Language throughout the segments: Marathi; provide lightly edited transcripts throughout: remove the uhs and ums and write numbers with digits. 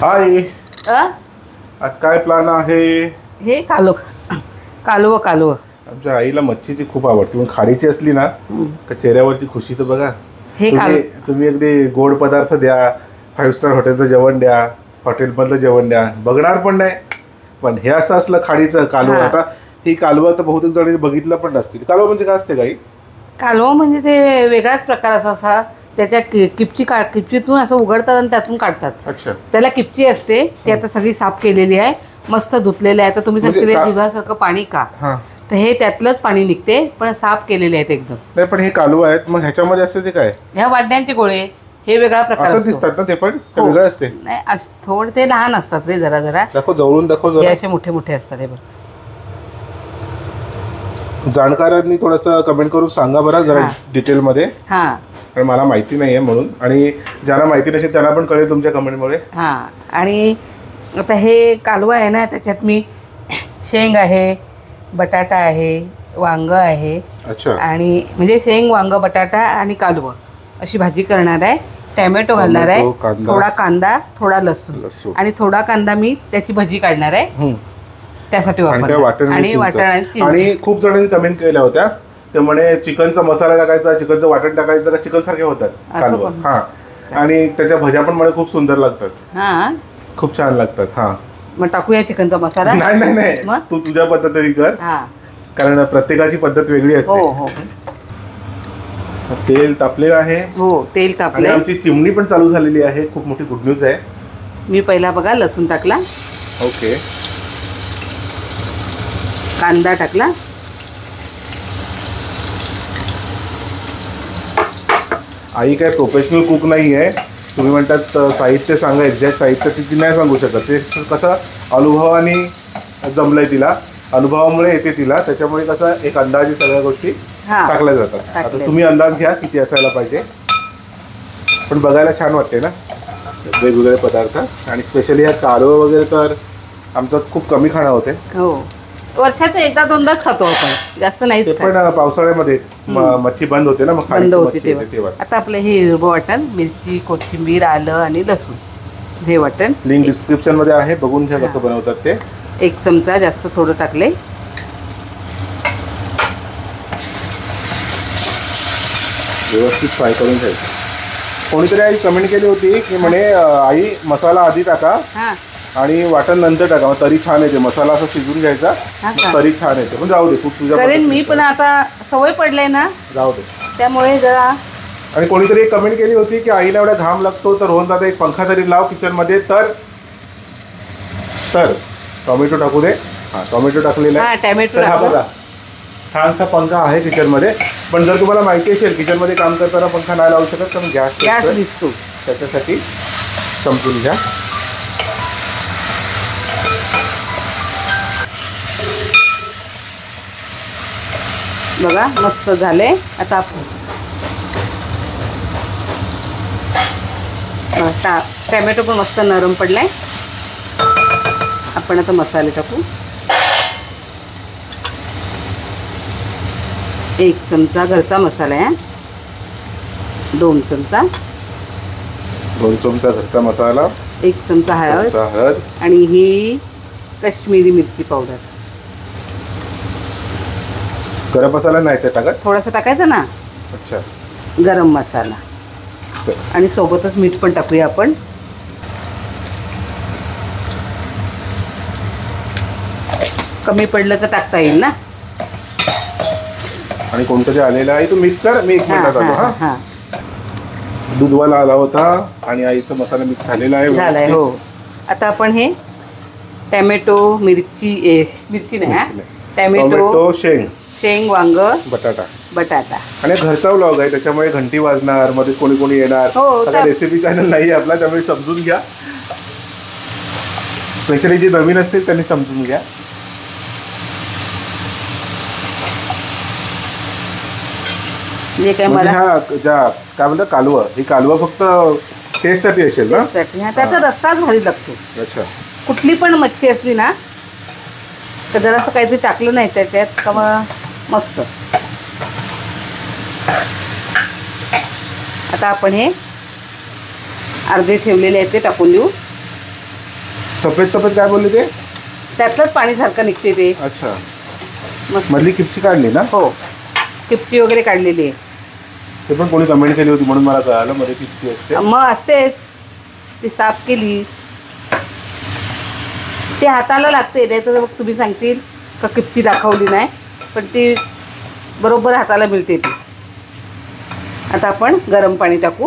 हाय, अ आज काय प्लॅन आहे? हे कालवं आमच्या आईला मच्छीची खूप आवडते, पण खाडीची असली ना का चेहऱ्यावरची खुशी तर बघा. हे तुम्ही अगदी गोड पदार्थ द्या, 5 स्टार हॉटेलचं जेवण द्या, हॉटेलमधलं जेवण द्या, बघणार पण नाही. पण हे असं असलं खाडीचं कालवं. आता ही कालवं तर बहुतेक जण बघितलं पण नसतील. कालवं म्हणजे काय असते काही? कालवं म्हणजे ते वेगळाच प्रकार असा त्याच्या किपचीतून असं उघडतात आणि त्यातून काढतात. अच्छा, त्याला किपची असते, ती आता सगळी साफ केलेली आहे, मस्त धुतलेली आहे. तर तुम्ही सांगते दुधासारखं पाणी का, तर हे त्यातलंच पाणी निघते, पण साफ केलेले आहेत एकदम. नाही, पण हे कालवं आहेत, मग ह्याच्यामध्ये असते ते काय? ह्या वाड्यांचे गोळे हे वेगळा प्रकार असं दिसतात ना ते, पण वेगळं असते. नाही, थोडे ते लहान असतात, ते जरा दाखव, जवळून दाखव जरा. हे असे मोठे मोठे असतात. हे बघ, जाणकारांनी थोडंसं कमेंट करून सांगा बरं जरा डिटेलमध्ये. हां, कारण मला माहिती नाही आहे म्हणून, आणि ज्यांना माहिती नसेल त्यांना पण कळेल तुमच्या कमेंटमुळे. हां. आणि आता हे कालवं आहे ना, त्याच्यात मी शेंग आहे, बटाटा आहे, वांग आहे. अच्छा. आणि म्हणजे शेंग, वांग, बटाटा आणि कालवं अशी भाजी करणार आहे. टॅमॅटो घालणार आहे, थोडा कांदा, थोडा लसूण, आणि थोडा कांदा मी त्याची भजी काढणार आहे, त्यासाठी वापरणार. आणि वाटण. आणि खूप जणांनी कमेंट केल्या होत्या, ते म्हणे चिकनचा मसाला टाकायचा, चिकनचं वाटण टाकायचं का चिकन सारखे होतात कालवं. हां, आणि त्याच्या भज्या पण म्हणे खूप सुंदर लागतात. हां, खूप छान लागतात. हां, मग टाकूया चिकनचा मसाला. नाही, तू तुझ्या पद्धतीने कर, कारण प्रत्येकाची पद्धत वेगळी असते. हो हो. तेल तापलेलं आहे. हो, तेल तापले. आमची चिमणी पण चालू झालेली आहे. खूप मोठी गुड न्यूज आहे. मी पहिला बघा लसूण टाकला. ओके. कांदा टाकला. आई काय प्रोफेशनल कुक नाही आहे. तुम्ही म्हणतात साहित्य सांगा, एक्झॅक्ट साहित्य ती नाही सांगू शकत. ते कसं अनुभवाने जमलंय तिला, अनुभवामुळे येते तिला, त्याच्यामुळे कसं एक अंदाजे सगळ्या गोष्टी टाकल्या जातात. आता तुम्ही अंदाज घ्या किती असायला पाहिजे, पण बघायला छान वाटते ना वेगवेगळे पदार्थ. आणि स्पेशली ह्या कालवं वगैरे तर आमचं खूप कमी खाणं होते. हो, वर्षाचं एकदा दोनदाच खातो आपण, जास्त नाही. ते पण पावसाळ्यामध्ये मच्छी बंद होते ना, मग बंद होती तेव्हा. आता आपलं हे हिरवं वाटण, मिरची, कोथिंबीर, आलं आणि लसूण, हे वाटण लिंक डिस्क्रिप्शन मध्ये आहे, बघून घ्या कसं बनवतात ते. 1 चमचा जास्त थोडं टाकले. व्यवस्थित फ्राय करून घ्यायचं. कोणीतरी आई कमेंट केली होती की म्हणे आई मसाला आधी टाका आणि वाटण नंतर टाका, मग तरी छान येते. मसाला असा शिजून घ्यायचा, तरी छान येते. पण जाऊ दे, खूप तुझ्या करेन मी, पण आता सवय पडले ना, जाऊ दे, त्यामुळे जरा. आणि कोणीतरी एक कमेंट केली होती की आईला एवढा घाम लागतो तर रोहन दादा एक पंखा तरी लाव किचनमध्ये. तर टोमॅटो टाकू दे. हां, टोमॅटो टाकलेला आहे. टोमॅटो हा बघा, छानसा पंखा आहे किचनमध्ये. पण जर तुम्हाला माहिती असेल किचनमध्ये काम करताना पंखा नाही लावू शकत, तर गॅस दिसतो, त्याच्यासाठी समजून घ्या. बघा मस्त झाले. आता टॅमॅटो पण मस्त नरम पडलाय. आपण आता मसाले टाकू. 1 चमचा घरचा मसाला आहे, 2 चमचा घरचा मसाला, 1 चमचा हळद, आणि ही काश्मीरी मिरची पावडर. गरम मसाला नाही टाकत, थोडासा टाकायचा ना. अच्छा. गरम मसाला, आणि सोबतच मीठ पण टाकूया आपण. कमी पडलं तर टाकता येईल ना. आणि कोणतरी आलेलं आहे, तू मिक्स कर, मी 1 मिनिटात आलो. हां, दूधवाला आला होता आणि आईचा मसाला मिक्स झालेला आहे. हो, आता आपण हे टॅमॅटो, मिरची नाही, टॅमॅटो, शेंग, वांग, बटाटा. आणि घरचा व्लॉग आहे, त्याच्यामुळे घंटी वाजणार, मध्ये कोणी येणार. रेसिपी चॅनल नाही आपला, त्यामुळे समजून घ्या. स्पेशली जे नवीन असतील त्यांनी समजून घ्या. काय म्हणतात कालवं, ही कालवं फक्त टेस्टसाठी असेल ना. त्याचा रस्साच भारी लागतो. अच्छा. कुठली पण मच्छी असली ना तर जरासं काहीतरी टाकलं नाही त्याच्यात का मस्त. आता आपण हे अर्धे ठेवलेले आहेत ते टाकून देऊ. सफेद सफेद काय बोलले ते? त्यातलंच पाणी सारखं निघते ते. अच्छा, मस्त. मधली किपची काढली ना? हो, किपची वगैरे काढलेली आहे. ते पण कोणी कमेंट केली होती म्हणून मला कळालं मध्ये किपची असते. मग असतेच, ती साफ केली. ते हाताला लागते, नाही तर मग तुम्ही सांगतील का किपची दाखवली नाही, पण ती बरोबर हाताला मिळते ती. आता आपण गरम पाणी टाकू.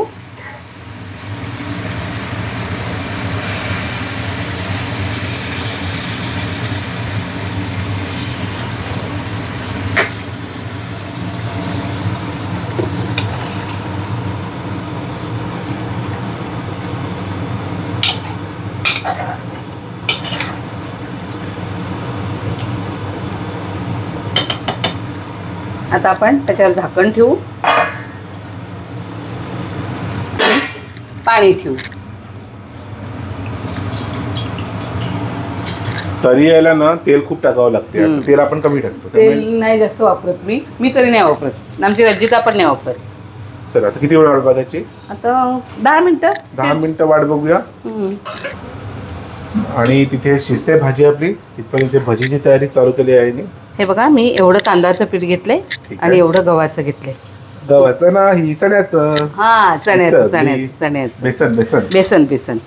आता आपण त्याच्यावर झाकण ठेवू, पाणी ठेवू. तरी यायला ना तेल खूप टाकावं लागते. आता तेल आपण कमी टाकतो. तेल नाही जास्त वापरत मी तरी नाही वापरत. आमची रंजिता पण नाही वापरत. चल आता किती वेळ वाट बघायची? आता 10 मिनिटं. 10 मिनिटं वाट बघूया. आणि तिथे शिजते भाजी आपली, तिथपर्यंत इथे भजीची तयारी चालू केली आहे. हे बघा, मी एवढं तांदळाचं पीठ घेतलंय आणि एवढं गव्हाचं घेतलंय. गव्हाचं नाही, चण्याचं. हा, चण्याचं. बेसन.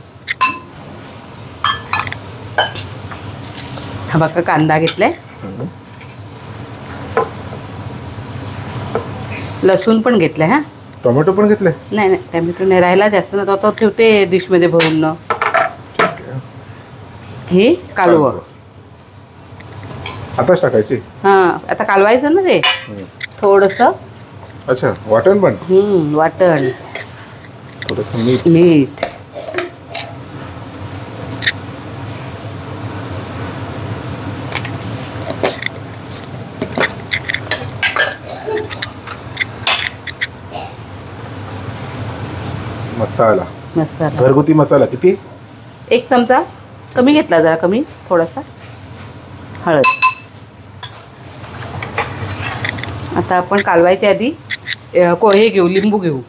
हा बघा, कांदा घेतलाय, लसूण पण घेतलाय. हा, टोमॅटो पण घेतले? नाही, टोमॅटो नाही, राहिला जास्त ना, तो ठेवते डिश मध्ये भरून ना. हे कालवं आताच टाकायची? हा, आता कालवायचं ना ते थोडस. अच्छा, वाटण पण? वाटण, थोडस मीठ. मसाला घरगुती मसाला किती? 1 चमचा. कमी घेतला, जरा कमी, थोडासा. हळद. आता आपण कालवायच्या आधी हे घेऊ, लिंबू घेऊ.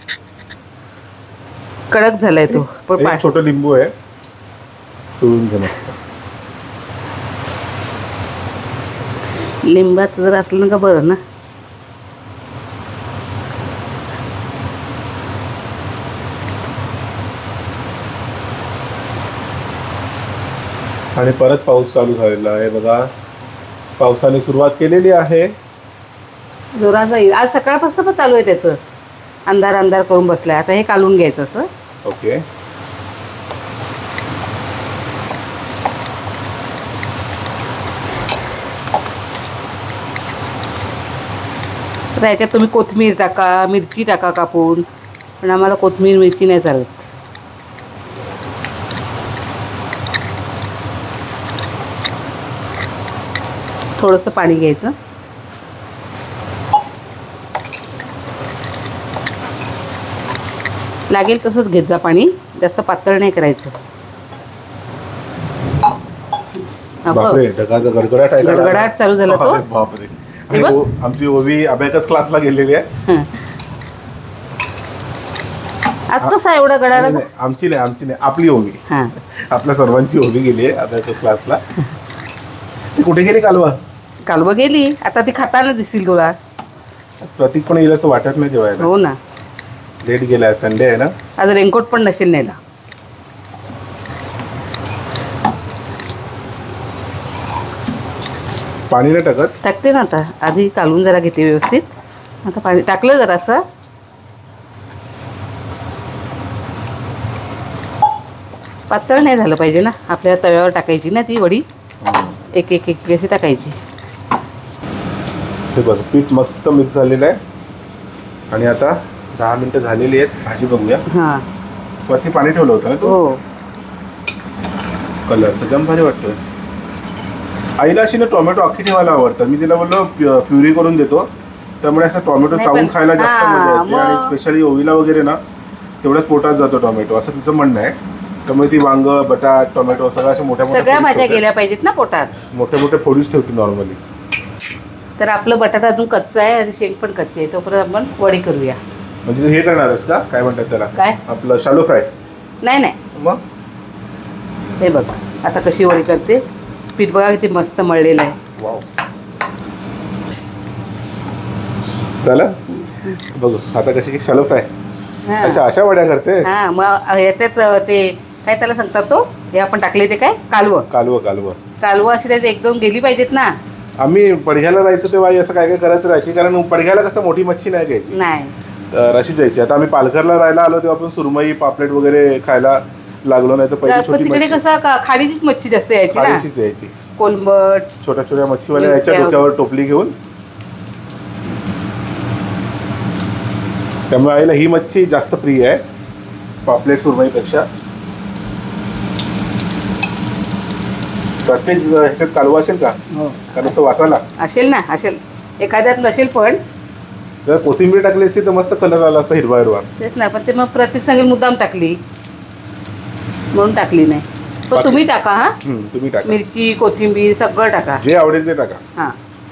कडक झालाय तो, पण एक छोटा लिंबू आहे, पिळून घे मस्त. लिंबाचं जर असलं ना का बरं ना. आणि परत पाऊस चालू झालेला आहे बघा. पावसाने सुरुवात केलेली आहे. जोराचा येईल. आज सकाळपासून पण चालू आहे त्याचं. अंधार करून बसलाय. आता हे कालून घ्यायचं असं. ओके. तर याच्यात तुम्ही कोथिंबीर टाका, मिरची टाका कापून, पण आम्हाला कोथिंबीर मिरची नाही चालत. थोडंसं पाणी घ्यायचं. लागेल तसंच घेत जा पाणी, जास्त पातळ नाही करायचं. बापरे, ढगाचा गडगडाट चालू झाला तो. बापरे. आमची ओवी अबॅकस क्लासला गेलेली आहे. आज कसा एवढा गडाला? आमची नाही, आपली ओवी. आपल्या सर्वांची ओवी गेली आहे अबॅकस क्लासला. ती कुठे गेली? कालवा गेली. आता ती खाताना दिसेल तुला. प्रतीक पण येईल असं वाटत नाही जेवायला. हो ना, लेट गेला, संडे आहे ना. आज रेनकोट पण नसेल नेला. पाणी नाही टाकत? टाकते ना आता. आधी कालवून जरा घेते व्यवस्थित. आता पाणी टाकलं जरा असं. पातळ नाही झालं पाहिजे ना. आपल्या तव्यावर टाकायची ना ती वडी. एक अशी टाकायची. हे बघ, पीठ मस्त मिक्स झालेलं आहे. आणि आता 10 मिनिटं झालेली आहेत. भाजी बघूया. हां, वरती पाणी ठेवलं होतं ना तू? हो. कलर तर एकदम भारी वाटतोय. आईला अशी ना टोमॅटो अख्खी ठेवायला आवडतं. मी तिला बोललो प्युरी करून देतो, त्यामुळे असं टोमॅटो चावून खायला जास्त मजा येते. आणि स्पेशली ओवीला वगैरे ना तेवढ्याच पोटात जातो टोमॅटो, असं तिचं म्हणणं आहे. त्यामुळे ती वांग, बटाट, टोमॅटो सगळ्या अशा सगळ्या भाज्या गेल्या पाहिजेत ना पोटात. मोठे फोडीच ठेवते नॉर्मली. तर आपलं बटाटा अजून कच्चा आहे आणि शेंग पण कच्ची आहे. तोपर्यंत आपण वडी करूया. म्हणजे हे करणार आहेस का? काय म्हणतात त्याला? काय? आपलं शालो फ्राय? नाही. मग हे बघ, आता कशी वडी करते. पीठ बघा किती मस्त मळलेलं आहे. वाव. झालं बघू आता कशी शॅलो फ्राय. अच्छा अशा वड्या करतेस. हा मग याच्यात ते काय त्याला सांगतात तो हे आपण टाकले ते काय कालवं कालवं कालवं कालवं अशी त्याची एकदम गेली पाहिजेत ना. आम्ही पडघ्याला राहायचो तेव्हा असं काय काय करत राहायची कारण पडघ्याला कसं मोठी मच्छी नाही घ्यायची. नाही तर अशी जायची. आता आम्ही पालघरला राहायला आलो तेव्हा आपण सुरमई पापलेट वगैरे खायला लागलो. नाही तर पहिली छोटी तिकडे कसं खाडीचीच मच्छी जास्त यायची ना. खाडीचीच यायची. कोलंबट छोट्या छोट्या मच्छीवाल्या यायच्या डोक्यावर टोपली घेऊन. त्यामुळे आईला ही मच्छी जास्त प्रिय आहे पापलेट सुरमईपेक्षा. प्रत्येक ह्याच्यात कालवा असेल का. कारण तो वासाला असेल ना. असेल एखाद्यात नसेल पण जर कोथिंबीर टाकली असती तर मस्त कलर आला असता हिरवा हिरवा. तेच ना. पण ते मग प्रत्येक सांगेल मुद्दाम टाकली म्हणून टाकली नाही. पण तुम्ही टाका. हा तुम्ही टाका. मिरची कोथिंबीर सगळं टाका जे आवडेल ते टाका. हा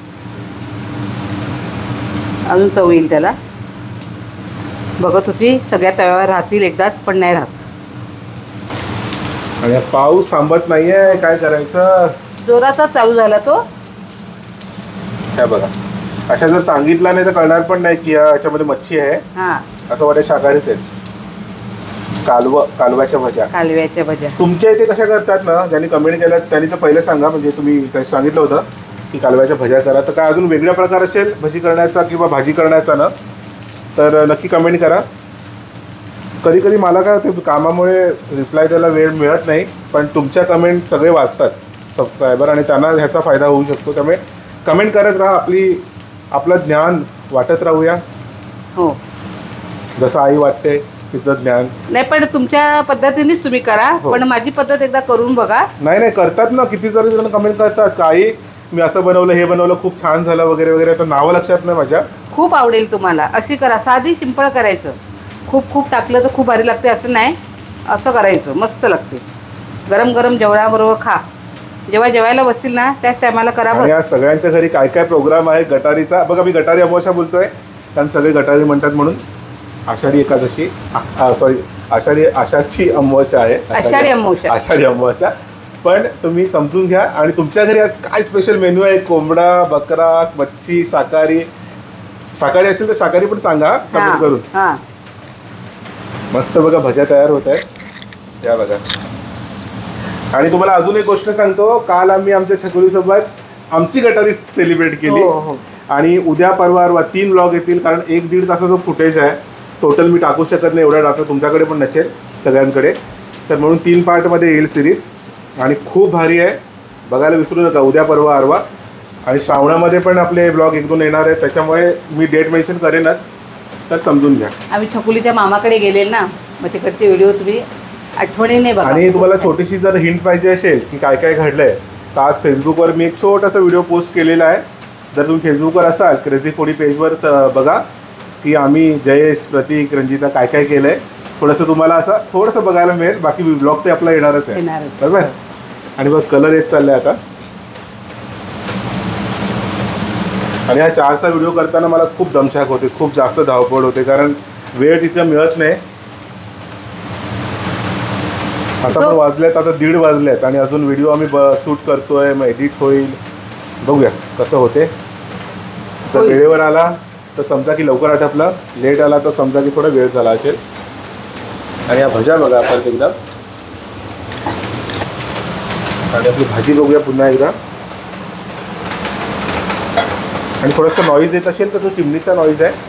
अजून चव येईल त्याला. बघत होती सगळ्या तव्यावर राहतील एकदाच पण नाही राहत. आणि पाऊस थांबत नाहीये काय करायचं. जोराचा चालू झाला तो. काय बघा अशा जर सांगितलं नाही तर कळणार पण नाही की याच्यामध्ये मच्छी आहे. हा असं वाटतं शाकाहारीच आहेत. कालव्याच्या भज्या. कालव्याच्या भज्या तुमच्या इथे कशा करतात ना. ज्यांनी कमेंट केलं त्यांनी तर पहिले सांगा. म्हणजे तुम्ही सांगितलं होतं की कालव्याच्या भज्या करा. तर काय अजून वेगळा प्रकार असेल भजी करण्याचा किंवा भाजी करण्याचा ना तर नक्की कमेंट करा. कधी कधी मला काय होतं कामामुळे रिप्लाय द्यायला वेळ मिळत नाही. पण तुमच्या कमेंट सगळे वाचतात सबस्क्रायबर आणि त्यांना ह्याचा फायदा होऊ शकतो. त्यामुळे कमेंट करत राहा. आपलं ज्ञान वाटत राहूया. हो जसं आई वाटते तिचं ज्ञान. नाही पण तुमच्या पद्धतीनेच तुम्ही करा. पण माझी पद्धत एकदा करून बघा. नाही करतात ना. किती जरी जण कमेंट करतात काही मी असं बनवलं हे बनवलं खूप छान झालं वगैरे वगैरे. तर नावं लक्षात नाही माझ्या. खूप आवडेल तुम्हाला. अशी करा साधी सिंपल करायचं. खूप टाकलं तर खूप भारी लागते असं नाही. असं करायचं मस्त लागते. गरम गरम जेवणाबरोबर खा. जेव्हा जेवायला बसतील ना त्याच टायमाला करा. या सगळ्यांच्या घरी काय काय प्रोग्राम आहे गटारीचा बघा. मी गटारी अमावस्या बोलतोय कारण सगळे गटारी म्हणतात म्हणून. आषाढी एकादशी सॉरी आषाढची अमावस्या आहे. आषाढी अमावस्या. पण तुम्ही समजून घ्या. आणि तुमच्या घरी आज काय स्पेशल मेन्यू आहे. कोंबडा बकरा मच्छी शाकाहारी असेल तर शाकाहारी पण सांगा कमेंट करून. मस्त बघा भज्या तयार होत आहे या बघा. आणि तुम्हाला अजून एक गोष्ट सांगतो. काल आम्ही आमच्या छकुलीसोबत आमची गटारी सेलिब्रेट केली. आणि उद्या परवा 3 व्लॉग येतील. कारण 1-1.5 तासाचा फुटेज आहे टोटल. मी टाकू शकत नाही एवढा डाटा. तुमच्याकडे पण नसेल सगळ्यांकडे. तर म्हणून 3 पार्टमध्ये येईल सिरीज. आणि खूप भारी आहे. बघायला विसरू नका उद्या परवा आरवा. आणि श्रावणामध्ये पण आपले ब्लॉग 1-2 येणार आहेत. त्याच्यामुळे मी डेट मेन्शन करेनच. तर समजून घ्या. आम्ही छकुलीच्या मामाकडे गेले ना मग तिकडचे व्हिडिओ तुम्ही आठवणीने बघा. आणि तुम्हाला छोटीशी जर हिंट पाहिजे असेल की काय काय घडलंय तर आज फेसबुकवर मी एक छोटासा व्हिडिओ पोस्ट केलेला आहे. जर तुम्ही फेसबुकवर असाल क्रेझी फूडी पेजवर बघा की आम्ही जयेश प्रतीक रंजिता काय काय केलंय. थोडंसं तुम्हाला असं थोडंसं बघायला मिळेल. बाकी ब्लॉग ते आपला येणारच आहे बरोबर. आणि बघ कलर येत चाललाय आता. आणि हा 4चा व्हिडिओ करताना मला खूप दमछाक होते. खूप जास्त धावपळ होते कारण वेळ तिथं मिळत नाही. आता पण वाजलेत आता 1:30 वाजलेत आणि अजून व्हिडिओ आम्ही शूट करतोय. मग एडिट होईल. बघूया कसं होते. जर वेळेवर आला तर समजा की लवकर आटपला. लेट आला तर समजा की थोडा वेळ झाला असेल. आणि या भज्या बघा परत एकदा. आणि आपली भाजी बघूया पुन्हा एकदा. आणि थोडासा नॉईज येत असेल तर तो चिमणीचा नॉईज आहे.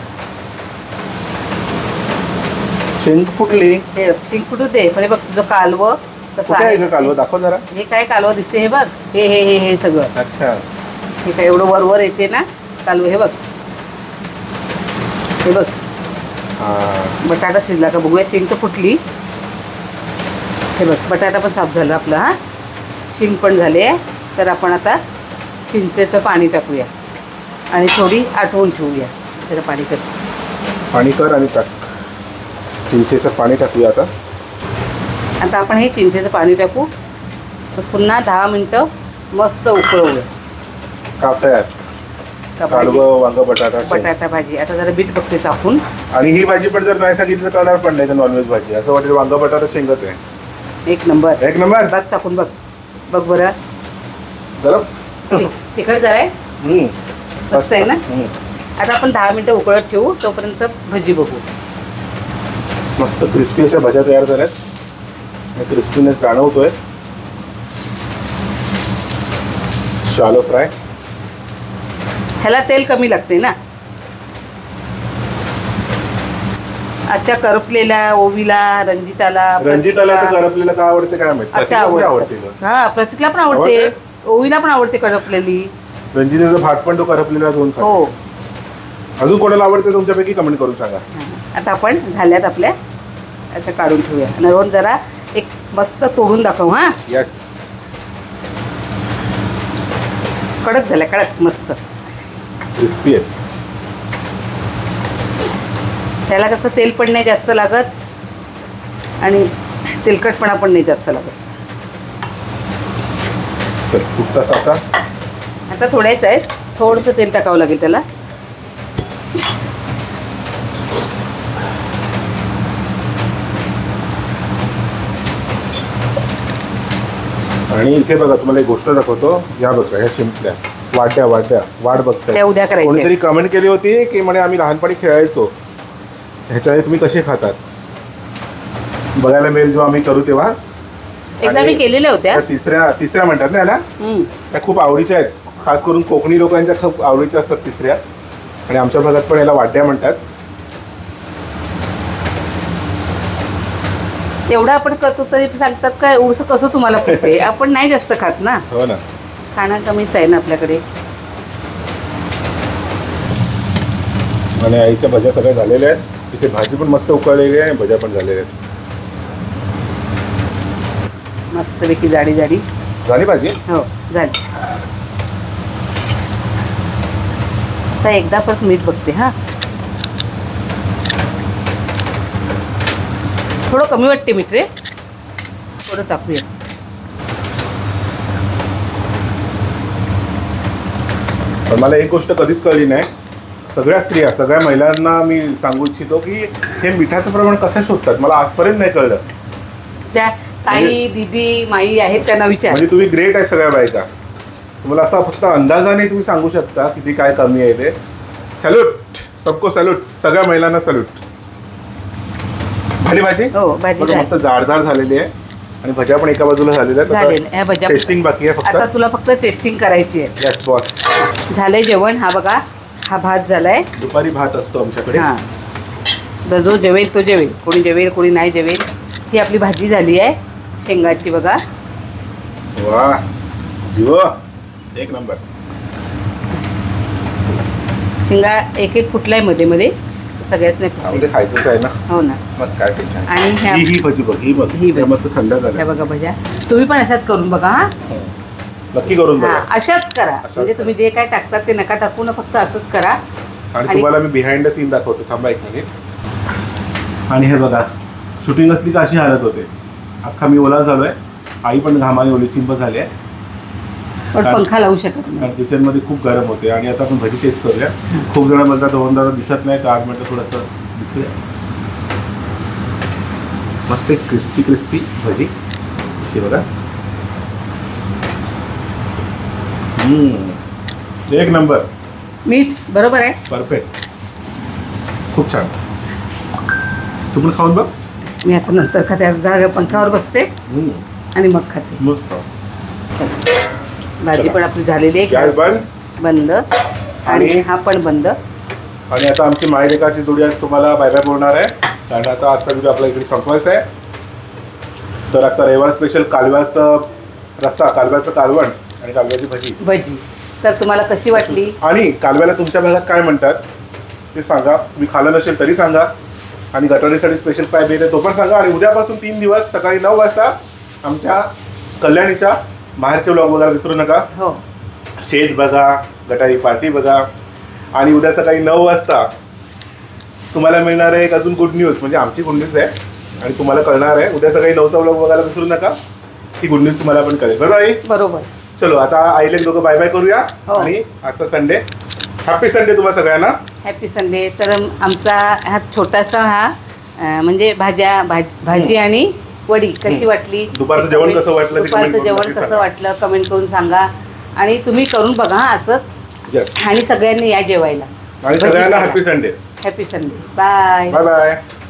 शेंग फुटली. शेंग फुटू दे. पण बघ तुझं कालवं कसं आहे. कालवं दाखव जरा. हे काय कालवं दिसते हे बघ. हे सगळं. अच्छा हे काय एवढं वर येते ना कालवं. हे बघ हे बघ. बटाटा शिजला का बघूया. शेंग तर फुटली. हे बघ बटाटा पण साफ झाला आपला. हा शेंग पण झाले. तर आपण आता चिंचेचं पाणी टाकूया आणि थोडी आटवून ठेवूया. त्याचं पाणी कर आणि टाक. चिंचेचं पाणी टाकूया आता आपण हे चिंचेचं पाणी टाकू. तर पुन्हा 10 मिनटं मस्त उकळवूया. कालवं वांग बटाटा भाजी. आता जरा बीट बघते चाकून. आणि ही भाजी पण जर नाही सांगितलं तर करणार पण नाही तर नॉनव्हेज भाजी. असं वाटेल वांग बटाटा शेंगच आहे. एक नंबर बघ चाकून बघ. बघ बरं गरम तिखट झालंय. मस्त आहे ना. आता आपण 10 मिनिटं उकळत ठेवू, तोपर्यंत भजी बघू. मस्त क्रिस्पी अशा भज्या तयार झाल्यात. क्रिस्पीनेस जाणवतोय. Shallow fry. ह्याला तेल कमी लागते ना. अशा करपलेल्या ओवीला, रंजिताला तर करपलेला का आवडते काय माहिती. आवडते. हा, प्रतीकला पण आवडते, ओवीला पण आवडते करपलेली. रंजिताचा भात पण तो करपलेला दोन. हो. अजून कोणाला आवडते तुमच्यापैकी कमेंट करून सांगा. आता आपण झाल्यात आपल्या, असं काढून ठेवूया. नरोन जरा एक मस्त तोडून दाखव. हा, यस. कडक झाल्या, कडक मस्त क्रिस्पी आहे. त्याला कसं तेल पण नाही जास्त लागत आणि तेलकटपणा पण नाही जास्त लागत. कुठचा साचा आता थोड्याच आहेत, थोडंसं तेल टाकावं लागेल त्याला. आणि इथे बघा तुम्हाला एक गोष्ट दाखवतो. या बघा ह्या शिंपल्या वाड्या वाट बघताय. त्या उद्या करायच्या. कोणीतरी कमेंट केली होती की म्हणे आम्ही लहानपणी खेळायचो, ह्याच्याने तुम्ही कसे खातात बघायला मिळेल जेव्हा आम्ही करू तेव्हा. एकदा मी केलेल्या होत्या. तिसऱ्या म्हणतात ना याला. त्या खूप आवडीच्या आहेत, खास करून कोकणी लोकांच्या खूप आवडीच्या असतात तिसऱ्या. आणि आमच्या भागात पण याला वाड्या म्हणतात. एवढं आपण करतो तरी सांगतात काय एवढं कसं तुम्हाला पडते. आपण नाही जास्त खात ना. हो ना, खाणं कमीच आहे ना आपल्याकडे. आणि आईच्या भज्या सगळ्या झालेल्या आहेत. इथे भाजी पण मस्त उकळलेली आहे आणि भज्या पण झालेल्या आहेत. मस्तपैकी जाडी जाडी झाली भाजी. हो झाली. आता एकदा परत मीठ बघते. हा, थोडं कमी वाटते मीठ रे, थोडं टाकूया. पण मला एक गोष्ट कधीच कळली नाही, सगळ्या स्त्रिया, सगळ्या महिलांना मी सांगू इच्छितो की हे मिठाचं प्रमाण कसं शोधतात. मला आजपर्यंत नाही कळलं. त्या ताई, दीदी, माई आहेत त्यांना विचार. म्हणजे तुम्ही ग्रेट आहे सगळ्या बायका. तुम्हाला असा फक्त अंदाजाने तुम्ही सांगू शकता किती काय कमी आहे ते. सॅल्यूट, सबको सॅल्यूट, सगळ्या महिलांना सॅल्यूट. झाली भाजी. हो, भाजी मस्त जाड झालेली आहे आणि भज्या पण एका बाजूला झालेल्या आहेत. टेस्टिंग बाकी आहे फक्त. आता तुला फक्त टेस्टिंग करायची आहे. Yes boss. झालंय जेवण. हा बघा, हा भात झालाय. दुपारी भात असतो आमच्याकडे. हा, जो जेवेल तो जेवेल, कोणी जेवेल कोणी नाही जेवेल. ही आपली भाजी झाली आहे शेंगाची बघा. वा जीव, एक नंबर. शेंगा एक एक फुटलाय मध्ये मध्ये, सगळ्याच नाही खायचंच आहे ना. हो ना, मग काय टेन्शन. आणि ही भजी बघ, ही मस्त थंड झाल्या बघा भज्या. तुम्ही पण अशाच करून बघा. हा, नक्की करून बघा. अशाच करा. म्हणजे तुम्ही जे काय टाकतात ते नका टाकू ना, फक्त असंच करा. आणि तुम्हाला मी बिहाइंड द सीन दाखवतो. थांबा एक मिनिट. आणि हे बघा, शूटिंग असली का अशी हालत होते. अख्खा मी ओला झालोय, आई पण घामाने ओली चिंब झाली आहे. पण पंखा लावू शकत नाही कारण किचन मध्ये खूप गरम होते. आणि आता आपण भजी टेस्ट करूया. खूप जण बोलतात दोन दादा दिसत नाही, तर आज म्हटलं थोडंसं दिसूया. मस्त क्रिस्पी क्रिस्पी भजी. हे बघा, एक नंबर. मीठ बरोबर आहे, परफेक्ट, खूप छान. तू पण खाऊन बघ. मी आता नंतर खाते, पंखावर बसते आणि मग खाते. भाजी पण आपली झालेली आहे. गॅस बंद आणि हा पण बंद. आणि आता आमची मायलेकाची जोडी आज तुम्हाला बाय बाय बोलणार आहे, कारण आता आजचा व्हिडिओ आपला इकडे संपवायचा आहे. तर आता रविवार स्पेशल कालव्याचा रस्सा, कालव्याचं कालवण आणि कालव्याची भजी. तर तुम्हाला कशी वाटली? आणि कालव्याला तुमच्या भागात काय म्हणतात ते सांगा. तुम्ही खाल्लं नसेल तरी सांगा. आणि गटारीसाठी स्पेशल काय बेत आहे तो पण सांगा. आणि उद्यापासून 3 दिवस सकाळी 9 वाजता आमच्या कल्याणीच्या बाहेरचे व्लॉग बघायला विसरू नका. हो, शेत बघा, गटारी पार्टी बघा. आणि उद्या सकाळी 9 वाजता तुम्हाला मिळणार आहे एक अजून गुड न्यूज. म्हणजे आमची गुड न्यूज आहे आणि तुम्हाला कळणार आहे. उद्या सकाळी 9चा व्लॉग बघायला विसरू नका. ती गुड न्यूज तुम्हाला पण कळेल. बरोबर आहे? बरोबर. चलो आता आईले दोघं बाय बाय करूया. आणि आजचा संडे, हॅपी संडे तुम्हाला सगळ्यांना. Happy Sunday. तर आमचा हा छोटासा हा म्हणजे भाजी आणि वडी कशी वाटली, दुपारचं जेवण कसं वाटलं, दुपारचं जेवण कसं वाटलं कमेंट करून सांगा. आणि तुम्ही करून बघा असंच. आणि सगळ्यांनी या जेवायला. आणि सगळ्यांना happy Sunday. Happy Sunday. Bye bye bye.